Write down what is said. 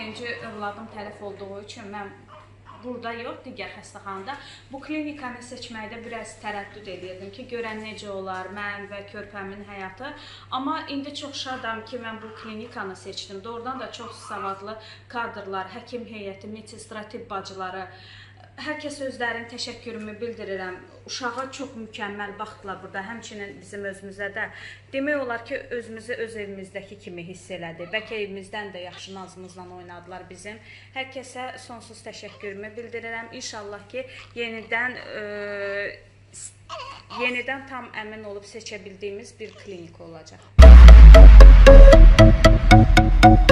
birinci övladım tələf olduğu üçün mən burada yox, digər xəstəxanada bu klinikanı seçməkdə biraz tərəddüd edirdim ki, görən necə olar, mən və körpəmin həyatı. Amma indi çox şadam ki, mən bu klinikanı seçdim. Doğrudan da çox savadlı kadrlar, həkim heyəti, medsestra, tibb bacıları, hər kəs özlərinin təşəkkürümü bildirirəm. Uşağa çox mükəmməl baxdılar burada, həmçinin bizim özümüzə də. Demək olar ki, özümüzü öz evimizdəki kimi hiss elədi. Bəlkə evimizdən də yaxşı nazımızla oynadılar bizim. Hər kəsə sonsuz təşəkkürümü bildirirəm. İnşallah ki, yenidən tam əmin olub seçə bildiyimiz bir klinik olacaq.